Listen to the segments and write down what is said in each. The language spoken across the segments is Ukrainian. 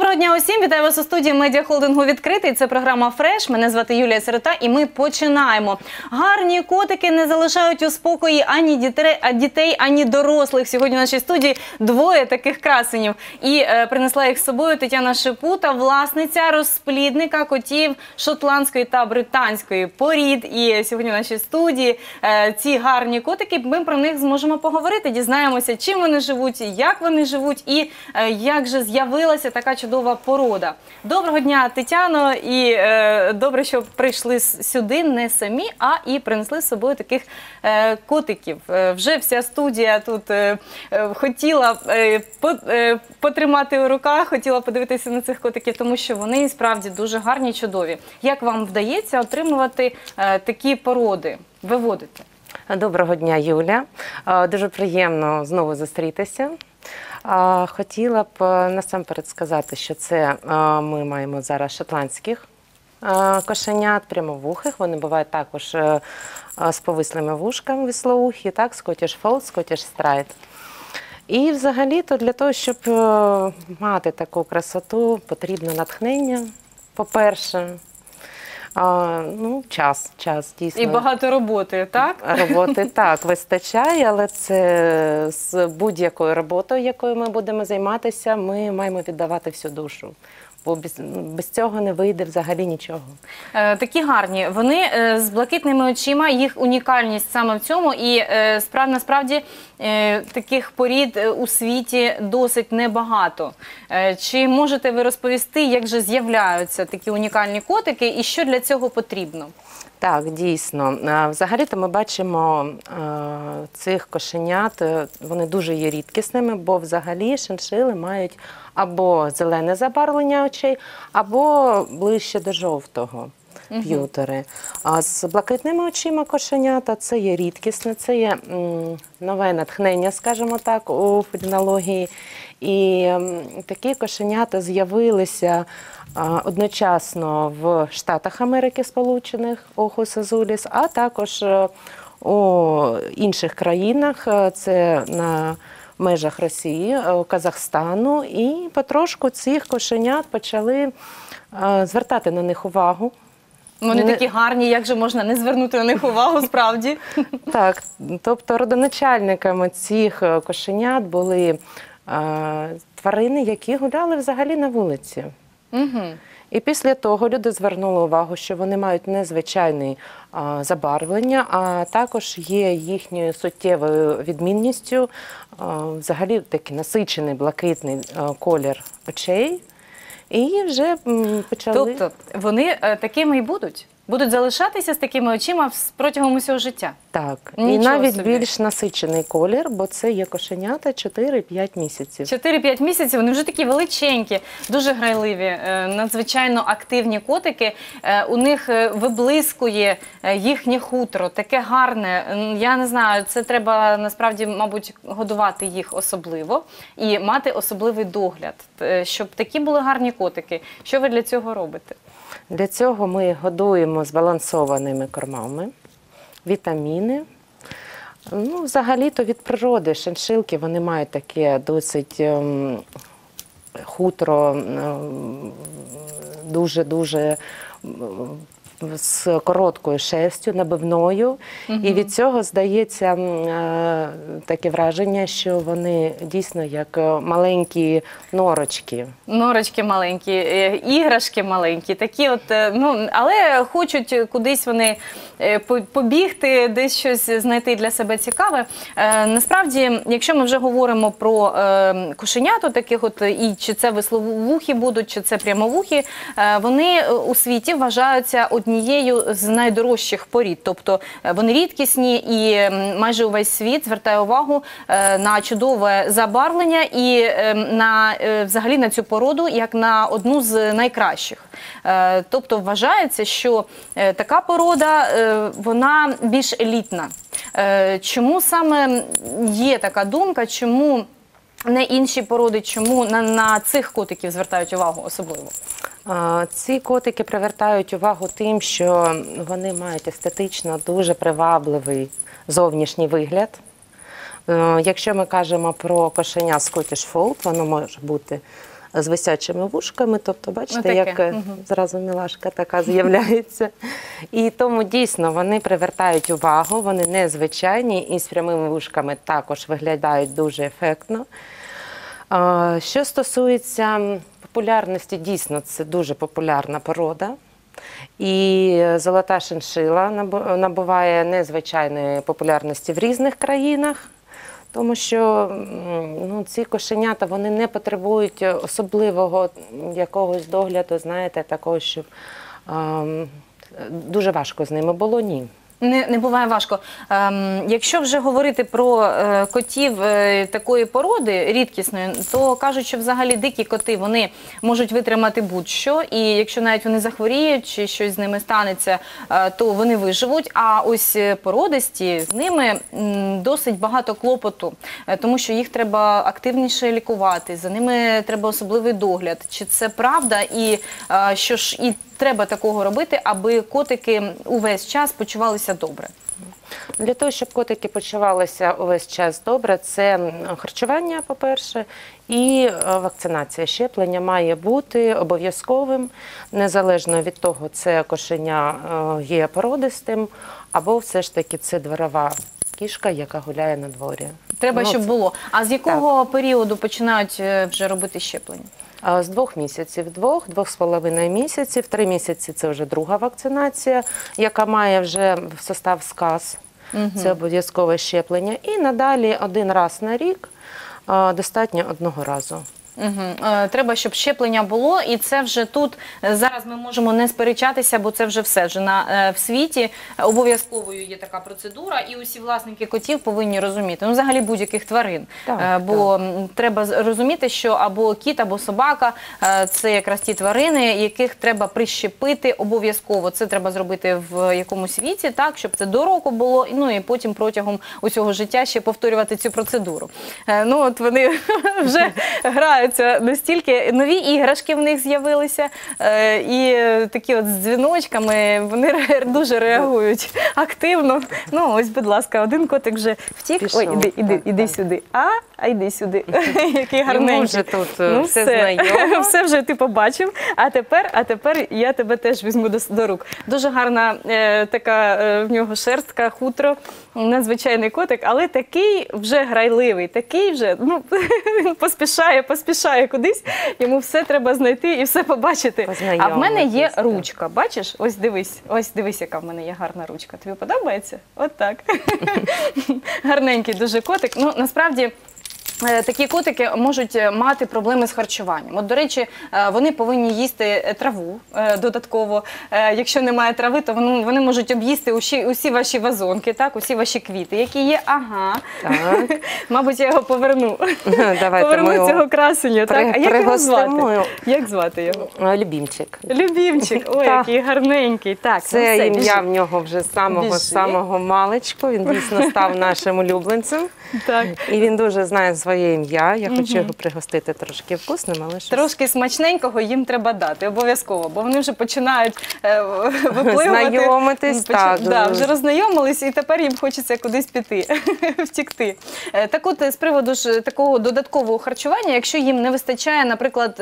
Доброго дня усім! Вітаю вас у студії медіахолдингу «Відкритий». Це програма «Фреш». Мене звати Юлія Сирота і ми починаємо. Гарні котики не залишають у спокої ані дітей, ані дорослих. Сьогодні в нашій студії двоє таких красенів. І принесла їх з собою Тетяна Шипута, власниця розплідника котів шотландської та британської порід. І сьогодні в нашій студії ці гарні котики, ми про них зможемо поговорити, дізнаємося, чим вони живуть, як вони живуть і як же з'явилася така чудова порода. Доброго дня, Тетяно, і добре, що прийшли сюди не самі, а і принесли з собою таких котиків. Вже вся студія тут хотіла потримати у руках, хотіла подивитися на цих котиків, тому що вони справді дуже гарні, чудові. Як вам вдається отримувати такі породи, виводити? Доброго дня, Юля. Дуже приємно знову зустрітися. Хотіла б насамперед сказати, що це ми маємо зараз шотландських кошенят, прямовухих. Вони бувають також з повислими вушками, вислоухі, так, Scottish Fold, Scottish Straight. І взагалі-то для того, щоб мати таку красоту, потрібно натхнення, по-перше. Ну, час, дійсно. І багато роботи, так? Роботи, так, вистачає, але це з будь-якою роботою, якою ми будемо займатися, ми маємо віддавати всю душу. Бо без цього не вийде взагалі нічого. Такі гарні. Вони з блакитними очима, їх унікальність саме в цьому. І насправді таких порід у світі досить небагато. Чи можете ви розповісти, як же з'являються такі унікальні котики і що для цього потрібно? Так, дійсно. Взагалі-то ми бачимо цих кошенят, вони дуже є рідкісними, бо взагалі шиншили мають або зелене забарвлення очей, або ближче до жовтого п'ютери. А з блакитними очима кошенята це є рідкісне, це є нове натхнення, скажімо так, у фелінології. І такі кошенята з'явилися одночасно в Штатах Америки Сполучених, Охус Азуліс, а також у інших країнах, це на межах Росії, Казахстану. І потрошку цих кошенят почали звертати на них увагу. Вони такі гарні, як же можна не звернути на них увагу, справді? Так, тобто родоначальниками цих кошенят були тварини, які гуляли взагалі на вулиці. І після того люди звернули увагу, що вони мають незвичайне забарвлення, а також є їхньою суттєвою відмінністю взагалі такий насичений блакитний колір очей. І вже почали... Тобто вони такими і будуть? Будуть залишатися з такими очима протягом усього життя? Так. Нічого і навіть собі. більш насичений колір, бо це є кошенята 4-5 місяців. 4-5 місяців, вони вже такі величенькі, дуже грайливі, надзвичайно активні котики. У них виблискує їхнє хутро, таке гарне. Я не знаю, це треба насправді, мабуть, годувати їх особливо і мати особливий догляд, щоб такі були гарні котики. Що ви для цього робите? Для цього ми годуємо збалансованими кормами, вітаміни. Ну, взагалі-то від природи шиншилки, вони мають таке досить хутро, дуже-дуже з короткою шерстю, набивною. І від цього здається таке враження, що вони дійсно як маленькі норочки. Норочки маленькі, іграшки маленькі, такі от, ну, але хочуть кудись вони побігти, десь щось знайти для себе цікаве. Насправді, якщо ми вже говоримо про кошенят таких от, і чи це висловухі будуть, чи це прямовухі, вони у світі вважаються однією з найдорожчих порід. Тобто вони рідкісні і майже увесь світ звертає увагу на чудове забарвлення і взагалі на цю породу як на одну з найкращих. Тобто вважається, що така порода, вона більш елітна. Чому саме є така думка, чому не інші породи, чому на цих котиків звертають увагу особливо? Ці котики привертають увагу тим, що вони мають естетично дуже привабливий зовнішній вигляд. Якщо ми кажемо про кошеня Scottish Fold, воно може бути з висячими вушками, тобто, бачите, Отаке. як зразу мілашка така з'являється. І тому дійсно вони привертають увагу, вони незвичайні і з прямими вушками також виглядають дуже ефектно. Що стосується популярності, дійсно, це дуже популярна порода. І золота шиншила набуває незвичайної популярності в різних країнах, тому що ці кошенята вони не потребують особливого якогось догляду, знаєте, такого, щоб дуже важко з ними було, ні. Не буває важко. Якщо вже говорити про котів такої породи, рідкісної, то кажуть, що взагалі дикі коти, вони можуть витримати будь-що, і якщо навіть вони захворіють чи щось з ними станеться, то вони виживуть. А ось породисті, з ними досить багато клопоту, тому що їх треба активніше лікувати, за ними треба особливий догляд. Чи це правда? І що ж і треба такого робити, аби котики увесь час почувалися добре? Для того, щоб котики почувалися увесь час добре, це харчування, по-перше, і вакцинація. Щеплення має бути обов'язковим, незалежно від того, це кошеня є породистим, або все ж таки це дворова кішка, яка гуляє на дворі. Треба, щоб було. А з якого періоду починають вже робити щеплення? З 2 місяців, 2-2,5 місяців, 3 місяці – це вже друга вакцинація, яка має вже в состав сказ. Це обов'язкове щеплення. І надалі 1 раз на рік достатньо 1 разу. Треба, щоб щеплення було, і це вже тут, зараз ми можемо не сперечатися, бо це вже все, вже в світі обов'язковою є така процедура, і усі власники котів повинні розуміти, взагалі будь-яких тварин, бо треба розуміти, що або кіт, або собака – це якраз ті тварини, яких треба прищепити обов'язково, це треба зробити в якомусь віці, так, щоб це до року було, ну і потім протягом усього життя ще повторювати цю процедуру. Ну от вони вже грають настільки, нові іграшки в них з'явилися, і такі от з дзвіночками, вони дуже реагують активно. Ну, ось, будь ласка, один котик вже втік. Пішов. Ой, іди сюди. А йди сюди. Який гарненький. Вже тут все знайомо. Все вже ти побачив, а тепер я тебе теж візьму до рук. Дуже гарна така в нього шерстка, хутро, надзвичайний котик, але такий вже грайливий, такий вже, ну, він поспішає кудись, йому все треба знайти і все побачити. А в мене є ручка, бачиш? Ось дивись, яка в мене є гарна ручка. Тобі подобається? От так. Гарненький дуже котик. Ну, насправді, такі котики можуть мати проблеми з харчуванням. От, до речі, вони повинні їсти траву додатково. Якщо немає трави, то вони можуть об'їсти усі ваші вазонки, так, усі ваші квіти, які є. Ага. Так. Мабуть, я його поверну. Поверну цього красення. Так. А як його звати? Як звати його? Любімчик. Любімчик. Ой, який гарненький. Так, це ім'я в нього вже з самого маличку. Він дійсно став нашим улюбленцем. Так. І він дуже знає своє ім'я. Я хочу його пригостити трошки вкусним, але щось... Трошки смачненького їм треба дати, обов'язково, бо вони вже починають випливати. Знайомитись, так. Да, вже роззнайомились, і тепер їм хочеться кудись піти, втікти. Так от, з приводу ж такого додаткового харчування, якщо їм не вистачає, наприклад,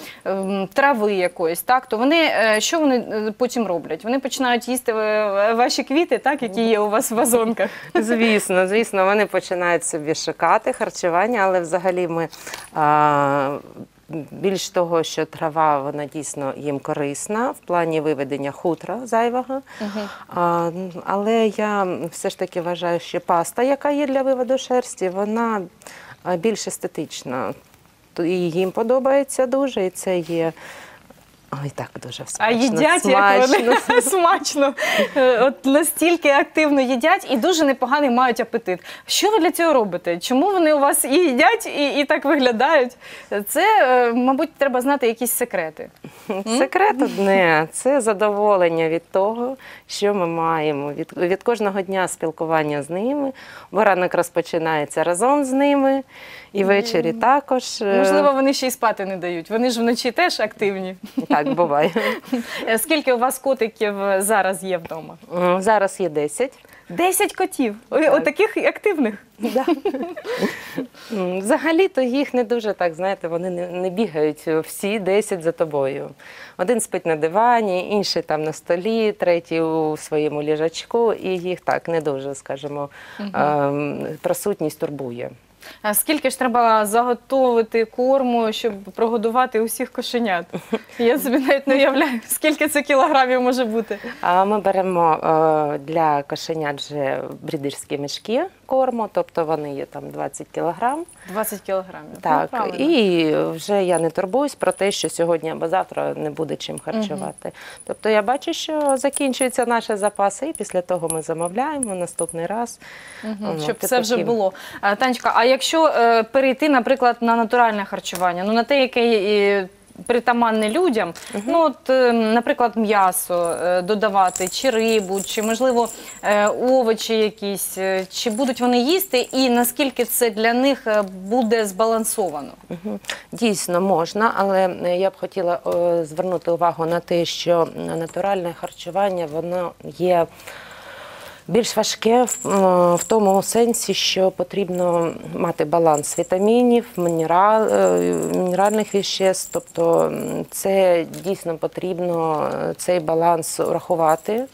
трави якоїсь, так, то вони, що вони потім роблять? Вони починають їсти ваші квіти, так, які є у вас в вазонках? Звісно, вони починають собі шукати харчування, але взагалі ми більш того, що трава, вона дійсно їм корисна в плані виведення хутра зайвого, але я все ж таки вважаю, що паста, яка є для виводу шерсті, вона більш естетична. І їм подобається дуже, і це є... Ой, так дуже смачно. А їдять, як вони смачно. От настільки активно їдять і дуже непоганий мають апетит. Що ви для цього робите? Чому вони у вас і їдять, і так виглядають? Це, мабуть, треба знати якісь секрети. Секрет одне – це задоволення від того, що ми маємо. Від кожного дня спілкування з ними. Бо ранок розпочинається разом з ними, і ввечері також. Можливо, вони ще й спати не дають. Вони ж вночі теж активні. Так, буває. Скільки у вас котиків зараз є вдома? Зараз є 10. 10 котів, Так. отаких активних. Да. Взагалі-то їх не дуже так, знаєте, вони не бігають всі 10 за тобою. Один спить на дивані, інший там на столі, третій у своєму ліжачку, і їх так не дуже, скажімо, присутність турбує. А скільки ж треба заготовити корму, щоб прогодувати усіх кошенят? Я собі навіть не уявляю, скільки це кілограмів може бути. Ми беремо для кошенят вже брідерські мішки корму, тобто вони є там 20 кілограм. 20 кілограмів. Так, Ну, правильно. і вже я не турбуюсь про те, що сьогодні або завтра не буде чим харчувати. Тобто я бачу, що закінчуються наші запаси, і після того ми замовляємо наступний раз. Щоб все вже було. Танечка, а якщо перейти, наприклад, на натуральне харчування, на те, яке притаманне людям, наприклад, м'ясо додавати, чи рибу, чи, можливо, овочі якісь, чи будуть вони їсти, і наскільки це для них буде збалансовано? Дійсно, можна, але я б хотіла звернути увагу на те, що натуральне харчування, воно є більш важке в тому сенсі, що потрібно мати баланс вітамінів, мінеральних веществ, тобто це дійсно потрібно цей баланс врахувати.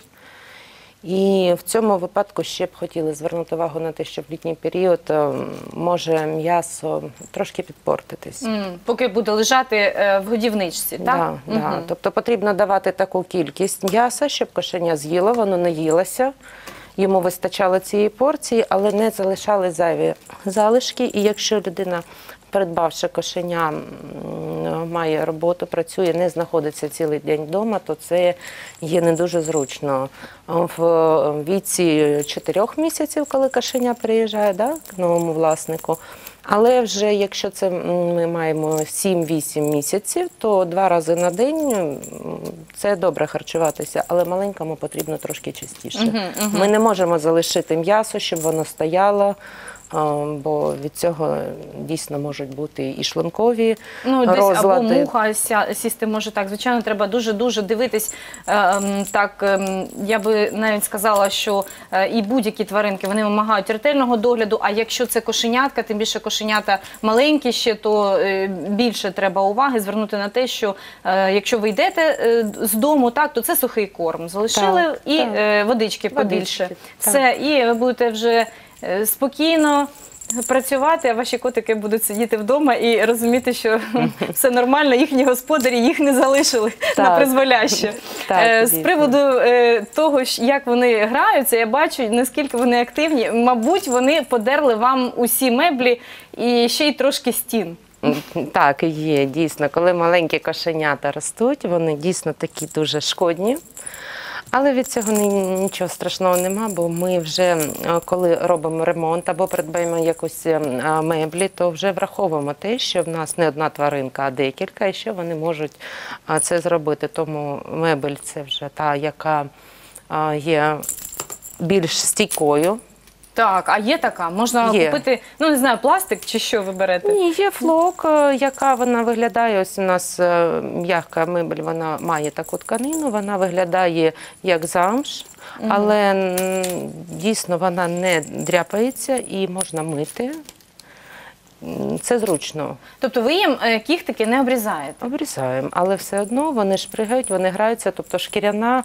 І в цьому випадку ще б хотіли звернути увагу на те, що в літній період може м'ясо трошки підпортитись. Поки буде лежати в годівничці, так? Да. Тобто потрібно давати таку кількість м'яса, щоб кошеня з'їло, воно наїлося. Йому вистачало цієї порції, але не залишали зайві залишки. І якщо людина, придбавши кошеня, має роботу, працює, не знаходиться цілий день вдома, то це є не дуже зручно. В віці 4 місяців, коли кошеня приїжджає к новому власнику, але вже якщо це ми маємо 7-8 місяців, то 2 рази на день це добре харчуватися, але маленькому потрібно трошки частіше. Ми не можемо залишити м'ясо, щоб воно стояло, бо від цього дійсно можуть бути і шлункові розлади. Або муха сісти може так. Звичайно, треба дуже-дуже дивитись. Я би навіть сказала, що і будь-які тваринки, вони вимагають ретельного догляду, а якщо це кошенятка, тим більше кошенята маленькі ще, то більше треба уваги звернути на те, що якщо ви йдете з дому, то це сухий корм. Залишили і водички побільше. Все, і ви будете вже спокійно працювати, а ваші котики будуть сидіти вдома і розуміти, що все нормально, їхні господарі їх не залишили на призволяще. З приводу того, як вони граються, я бачу, наскільки вони активні. Мабуть, вони подерли вам усі меблі і ще й трошки стін. Так, є, дійсно. Коли маленькі кошенята ростуть, вони дійсно такі дуже шкодні. Але від цього нічого страшного нема, бо ми вже, коли робимо ремонт або придбаємо якусь меблі, то вже враховуємо те, що в нас не одна тваринка, а декілька, і що вони можуть це зробити. Тому мебель – це вже та, яка є більш стійкою. Так, а є така? Можна купити, не знаю, пластик чи що ви берете? Ні, є флок, яка вона виглядає, ось у нас м'яка мебель, вона має таку тканину, вона виглядає як замш, але дійсно вона не дряпається і можна мити. Це зручно. Тобто ви їм кіхтики не обрізаєте? Обрізаємо, але все одно вони шпригають, вони граються, тобто шкіряна,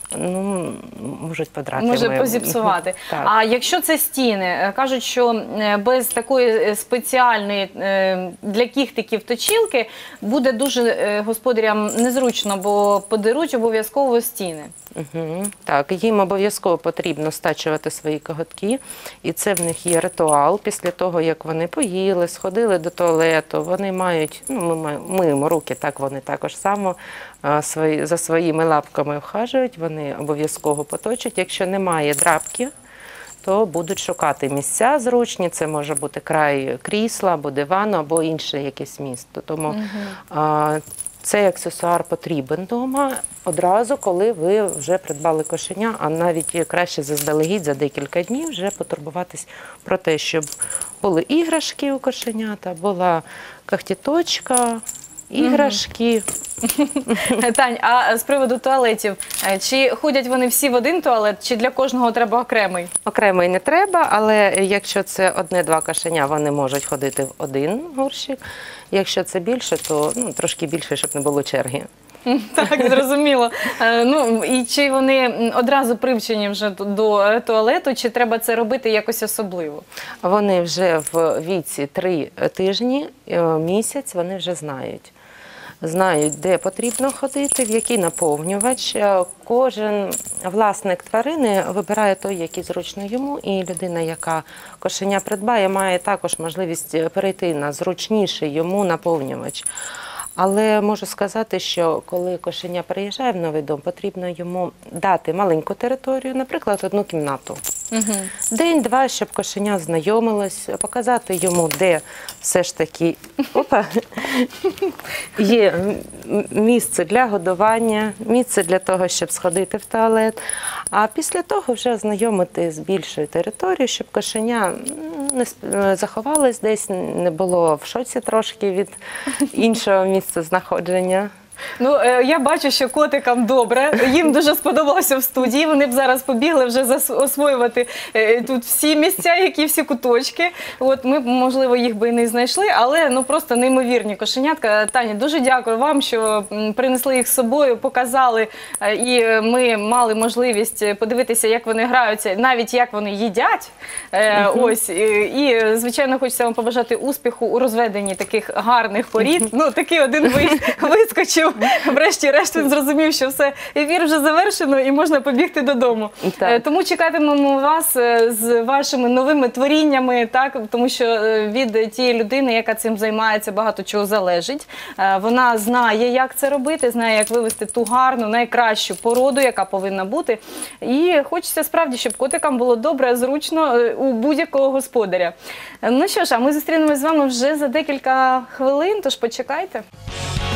можуть подрати. Може позіпсувати. А якщо це стіни, кажуть, що без такої спеціальної для кіхтиків точілки буде дуже господарям незручно, бо подеруть обов'язково стіни. Так, їм обов'язково потрібно стачувати свої коготки, і це в них є ритуал. Після того, як вони поїли, сходили до туалету, вони мають, ми миємо руки, так вони також само за своїми лапками вхажують, вони обов'язково поточать. Якщо немає драпки, то будуть шукати місця зручні, це може бути край крісла, або дивану, або інше якесь місце. Тому цей аксесуар потрібен вдома одразу, коли ви вже придбали кошеня, а навіть краще заздалегідь за декілька днів вже потурбуватись про те, щоб були іграшки у кошенята, була когтіточка, іграшки, Тань, а з приводу туалетів, чи ходять вони всі в один туалет, чи для кожного треба окремий? Окремий не треба, але якщо це одне-два кошеня, вони можуть ходити в один горщик. Якщо це більше, то трошки більше, щоб не було черги. Так, зрозуміло. Ну, і чи вони одразу привчені вже до туалету, чи треба це робити якось особливо? Вони вже в віці 3 тижні, місяць, вони вже знають. Знають, де потрібно ходити, в який наповнювач. Кожен власник тварини вибирає той, який зручно йому, і людина, яка кошеня придбає, має також можливість перейти на зручніший йому наповнювач. Але можу сказати, що коли кошеня приїжджає в новий дом, потрібно йому дати маленьку територію, наприклад, 1 кімнату. День-два, щоб кошеня знайомилось, показати йому, де все ж таки є місце для годування, місце для того, щоб сходити в туалет. А після того вже ознайомити з більшою територією, щоб кошеня не заховалось десь, не було в шоці трошки від іншого місця знаходження. Ну, я бачу, що котикам добре, їм дуже сподобалося в студії, вони б зараз побігли вже освоювати тут всі місця, які всі куточки. От ми, можливо, їх би і не знайшли, але ну просто неймовірні кошенятка. Таня, дуже дякую вам, що принесли їх з собою, показали, і ми мали можливість подивитися, як вони граються, навіть як вони їдять. Ось, і, звичайно, хочеться вам побажати успіху у розведенні таких гарних порід. Ну, такий один вискочив. Врешті-решт він зрозумів, що все, ефір вже завершено і можна побігти додому. Так. Тому чекатимемо вас з вашими новими творіннями, так? Тому що від тієї людини, яка цим займається, багато чого залежить. Вона знає, як це робити, знає, як вивести ту гарну, найкращу породу, яка повинна бути. І хочеться справді, щоб котикам було добре, зручно у будь-якого господаря. Ну що ж, а ми зустрінемось з вами вже за декілька хвилин, тож почекайте.